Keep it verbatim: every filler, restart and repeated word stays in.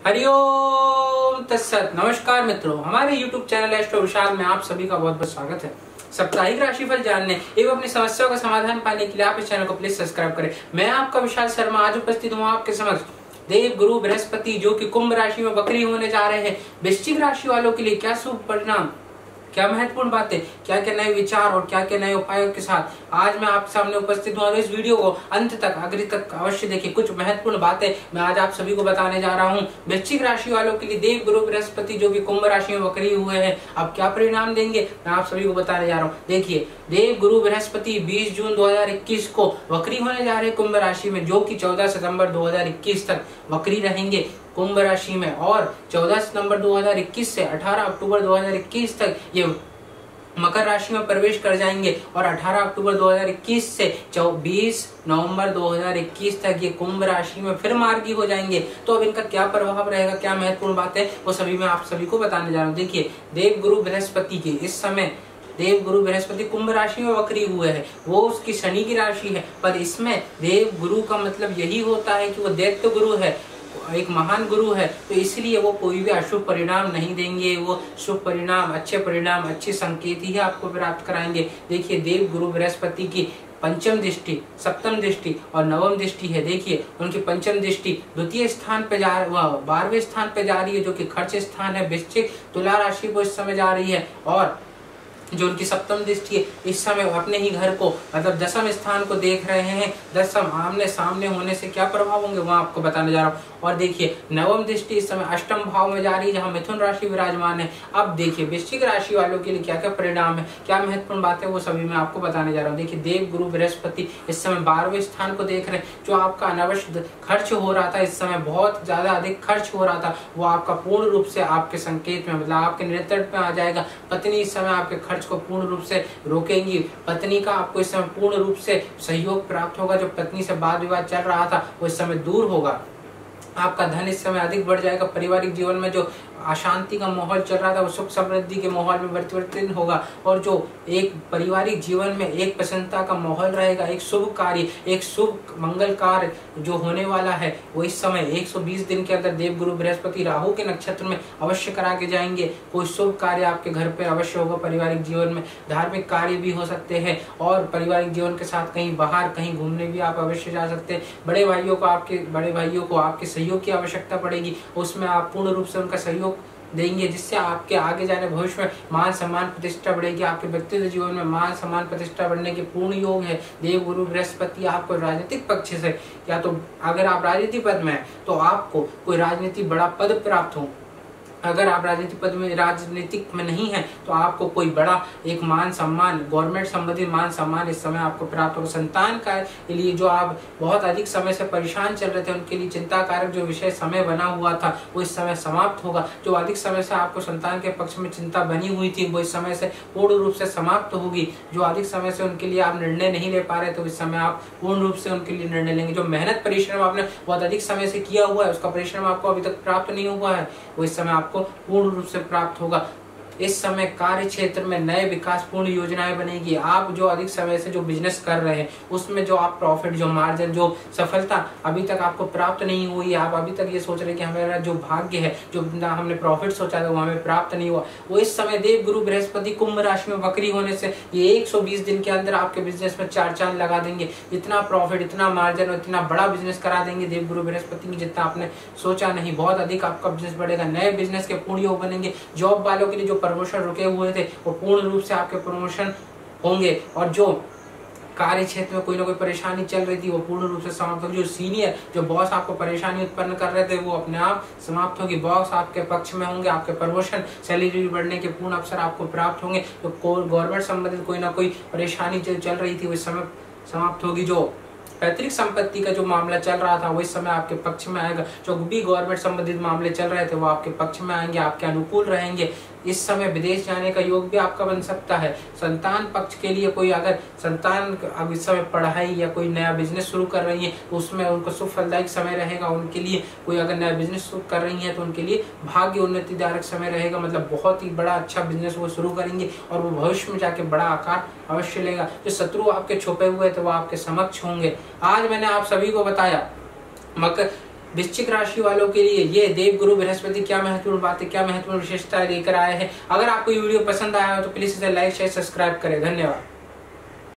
हरिओम तत्सत। नमस्कार मित्रों, हमारे YouTube चैनल एस्ट्रो विशाल में आप सभी का बहुत बहुत स्वागत है। साप्ताहिक राशिफल जानने एवं अपनी समस्याओं का समाधान पाने के लिए आप इस चैनल को प्लीज सब्सक्राइब करें। मैं आपका विशाल शर्मा आज उपस्थित हूँ आपके समक्ष। देव गुरु बृहस्पति जो कि कुंभ राशि में वक्री होने जा रहे हैं, वृश्चिक राशि वालों के लिए क्या शुभ परिणाम, क्या महत्वपूर्ण बातें, क्या क्या नए विचार और क्या क्या नए उपायों के साथ आज मैं आपके सामने उपस्थित हूँ। और इस वीडियो को अंत तक आखिरी तक अवश्य देखिए। कुछ महत्वपूर्ण बातें मैं आज आप सभी को बताने जा रहा हूँ। वृश्चिक राशि वालों के लिए देव गुरु बृहस्पति जो कि कुंभ राशि में वक्री हुए हैं, अब क्या परिणाम देंगे मैं आप सभी को बताने जा रहा हूँ। देखिए, देव गुरु बृहस्पति बीस जून दो हजार इक्कीस को वक्री होने जा रहे हैं कुंभ राशि में, जो कि चौदह सितंबर दो हजार इक्कीस तक वक्री रहेंगे कुंभ राशि में। और चौदह सितंबर दो हजार इक्कीस से अठारह अक्टूबर दो हजार इक्कीस तक ये मकर राशि में प्रवेश कर जाएंगे और अठारह अक्टूबर दो हजार इक्कीस से बीस नवंबर दो हजार इक्कीस तक ये कुंभ राशि में फिर मार्गी हो जाएंगे। तो अब इनका क्या प्रभाव रहेगा, क्या महत्वपूर्ण बात है, वो सभी मैं आप सभी को बताने जा रहा हूँ। देखिए, देव गुरु बृहस्पति की इस समय देव गुरु बृहस्पति कुंभ राशि में वक्री हुए हैं, वो उसकी शनि की राशि है। पर इसमें देव गुरु का मतलब यही होता है कि वो दैत्य गुरु है, एक महान गुरु है, तो इसलिए वो कोई भी अशुभ परिणाम नहीं देंगे। वो शुभ परिणाम, अच्छे परिणाम, अच्छे संकेत ही आपको प्राप्त कराएंगे। देखिए, देव गुरु बृहस्पति की पंचम दृष्टि, सप्तम दृष्टि और नवम दृष्टि है। देखिए, उनकी पंचम दृष्टि द्वितीय स्थान पे जा बारहवें स्थान पे जा रही है, जो कि खर्च स्थान है। वृश्चिक तुला राशि को इस समय जा रही है। और जो उनकी सप्तम दृष्टि है, इस समय अपने ही घर को मतलब दसम स्थान को देख रहे हैं। दसम आमने सामने होने से क्या प्रभाव होंगे वह आपको बताने जा रहा हूँ। और देखिए, नवम दृष्टि इस समय अष्टम भाव में जा रही है, जहाँ मिथुन राशि विराजमान है। अब देखिए, वृश्चिक राशि वालों के लिए क्या क्या परिणाम है, क्या महत्वपूर्ण बात है, वो सभी मैं आपको बताने जा रहा हूँ। देखिए, देव गुरु बृहस्पति इस समय बारहवें स्थान को देख रहे हैं। जो आपका अनावश्यक खर्च हो रहा था, इस समय बहुत ज्यादा अधिक खर्च हो रहा था, वो आपका पूर्ण रूप से आपके संकेत में मतलब आपके नियंत्रण में आ जाएगा। पत्नी इस समय आपके खर्च को पूर्ण रूप से रोकेंगी। पत्नी का आपको इस समय पूर्ण रूप से सहयोग प्राप्त होगा। जो पत्नी से वाद विवाद चल रहा था वो इस समय दूर होगा। आपका धन इस समय अधिक बढ़ जाएगा। पारिवारिक जीवन में जो अशांति का माहौल चल रहा था वो सुख समृद्धि के माहौल में परिवर्तन होगा। और जो एक पारिवारिक जीवन में एक प्रसन्नता का माहौल रहेगा, एक शुभ कार्य, एक शुभ मंगल कार्य जो होने वाला है, वो इस समय एक सौ बीस दिन के अंदर देव गुरु बृहस्पति राहु के नक्षत्र में अवश्य करा के जाएंगे। कोई शुभ कार्य आपके घर पे अवश्य होगा। पारिवारिक जीवन में धार्मिक कार्य भी हो सकते हैं और पारिवारिक जीवन के साथ कहीं बाहर कहीं घूमने भी आप अवश्य जा सकते हैं। बड़े भाइयों को आपके बड़े भाइयों को आपके सहयोग की आवश्यकता पड़ेगी, उसमें आप पूर्ण रूप से उनका सहयोग देंगे, जिससे आपके आगे जाने भविष्य में मान सम्मान प्रतिष्ठा बढ़ेगी। आपके व्यक्तिगत जीवन में मान सम्मान प्रतिष्ठा बढ़ने के पूर्ण योग है। देव गुरु बृहस्पति आपको राजनीतिक पक्ष से, या तो अगर आप राजनीति पद में हैं तो आपको कोई राजनीति बड़ा पद प्राप्त हो। अगर आप राजनीतिक पद में राजनीतिक में नहीं है तो आपको कोई बड़ा एक मान सम्मान, गवर्नमेंट संबंधित मान सम्मान इस समय आपको प्राप्त होगा। संतान का के लिए जो आप बहुत अधिक समय से परेशान चल रहे थे, उनके लिए चिंता कारक जो विषय समय बना हुआ था वो इस समय समाप्त होगा। जो अधिक समय से आपको संतान के पक्ष में चिंता बनी हुई थी वो इस समय से पूर्ण रूप से समाप्त होगी। जो अधिक समय से उनके लिए आप निर्णय नहीं ले पा रहे तो इस समय आप पूर्ण रूप से उनके लिए निर्णय लेंगे। जो मेहनत परिश्रम आपने बहुत अधिक समय से किया हुआ है, उसका परिश्रम आपको अभी तक प्राप्त नहीं हुआ है, वो इस समय आपको पूर्ण रूप से प्राप्त होगा। इस समय कार्य क्षेत्र में नए विकास पूर्ण योजनाएं बनेगी। आप जो अधिक समय से जो बिजनेस कर रहे हैं उसमें जो आप प्रॉफिट, जो मार्जिन, जो सफलता अभी तक आपको प्राप्त नहीं हुई है, आप अभी तक ये सोच रहे हैं कि हमारा जो भाग्य है, जो हमने प्रॉफिट सोचा था वो हमें प्राप्त नहीं हुआ, वो इस समय देव गुरु बृहस्पति कुंभ राशि में वक्री होने से ये एक सौ बीस दिन के अंदर आपके बिजनेस में चार चांद लगा देंगे। इतना प्रॉफिट, इतना मार्जिन और इतना बड़ा बिजनेस करा देंगे देव गुरु बृहस्पति की, जितना आपने सोचा नहीं। बहुत अधिक आपका बिजनेस बढ़ेगा। नए बिजनेस के पूर्ण योग बनेंगे। जॉब वालों के लिए जो प्रमोशन रुके हुए थे वो पूर्ण रूप से आपके प्रमोशन होंगे। और जो कार्य क्षेत्र में कोई ना कोई परेशानी चल रही थी वो पूर्ण रूप से समाप्त होगी। जो सीनियर, जो बॉस आपको परेशानी उत्पन्न कर रहे थे वो अपने आप समाप्त होगी। बॉस आपके पक्ष में होंगे। आपके प्रमोशन, सैलरी बढ़ने के पूर्ण अवसर आपको प्राप्त होंगे। तो गवर्नमेंट संबंधित कोई ना कोई परेशानी जो चल रही थी वो इस समय समाप्त होगी। जो पैतृक संपत्ति का जो मामला चल रहा था वो इस समय आपके पक्ष में आएगा। जो भी गवर्नमेंट संबंधित मामले चल रहे थे वो आपके पक्ष में आएंगे, आपके अनुकूल रहेंगे। इस समय विदेश जाने का योग भी आपका बन सकता है। संतान पक्ष के लिए कोई अगर संतान अब इस समय पढ़ाई या कोई नया बिजनेस शुरू कर रही है तो उसमें उनको शुभ फलदायक समय रहेगा। उनके लिए कोई अगर नया बिजनेस शुरू कर रही है तो उनके लिए भाग्य उन्नतिदायक समय रहेगा। मतलब बहुत ही बड़ा अच्छा बिजनेस वो शुरू करेंगे और वो भविष्य में जाके बड़ा आकार अवश्य लेगा। जो शत्रु आपके छुपे हुए थे वो आपके समक्ष होंगे। आज मैंने आप सभी को बताया मकर वृश्चिक राशि वालों के लिए ये देव गुरु बृहस्पति क्या महत्वपूर्ण बातें, क्या महत्वपूर्ण विशेषता लेकर आए हैं। अगर आपको ये वीडियो पसंद आया हो तो प्लीज इसे लाइक शेयर सब्सक्राइब करें। धन्यवाद।